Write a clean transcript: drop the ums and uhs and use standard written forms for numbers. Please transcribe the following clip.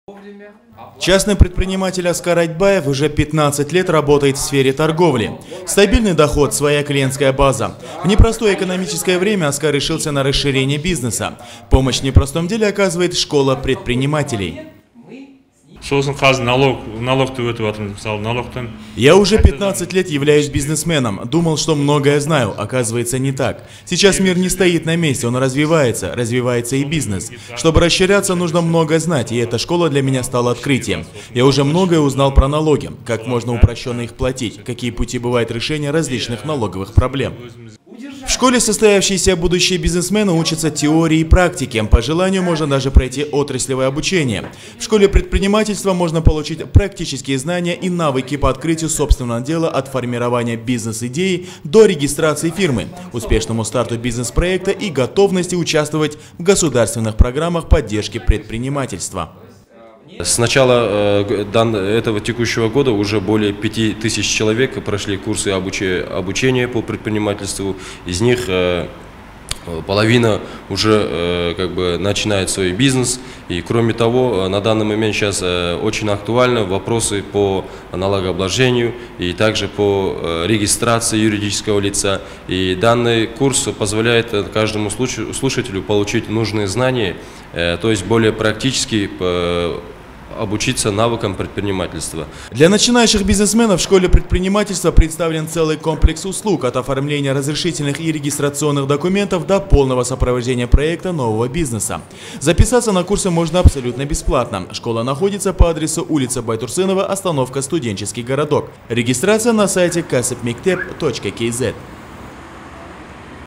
Частный предприниматель Аскар Айтбаев уже 15 лет работает в сфере торговли. Стабильный доход, своя клиентская база. В непростое экономическое время Аскар решился на расширение бизнеса. Помощь в непростом деле оказывает школа предпринимателей. Я уже 15 лет являюсь бизнесменом. Думал, что многое знаю. Оказывается, не так. Сейчас мир не стоит на месте, он развивается. Развивается и бизнес. Чтобы расширяться, нужно многое знать, и эта школа для меня стала открытием. Я уже многое узнал про налоги, как можно упрощенно их платить, какие пути бывают решения различных налоговых проблем. В школе состоявшиеся будущие бизнесмены учатся теории и практике. По желанию можно даже пройти отраслевое обучение. В школе предпринимательства можно получить практические знания и навыки по открытию собственного дела от формирования бизнес-идеи до регистрации фирмы, успешному старту бизнес-проекта и готовности участвовать в государственных программах поддержки предпринимательства. С начала этого текущего года уже более 5000 человек прошли курсы обучения по предпринимательству. Из них половина уже начинает свой бизнес. И кроме того, на данный момент сейчас очень актуальны вопросы по налогообложению и также по регистрации юридического лица. И данный курс позволяет каждому слушателю получить нужные знания, то есть более практически обучиться навыкам предпринимательства. Для начинающих бизнесменов в школе предпринимательства представлен целый комплекс услуг от оформления разрешительных и регистрационных документов до полного сопровождения проекта нового бизнеса. Записаться на курсы можно абсолютно бесплатно. Школа находится по адресу улица Байтурсынова, остановка Студенческий городок. Регистрация на сайте kasipmektep.kz.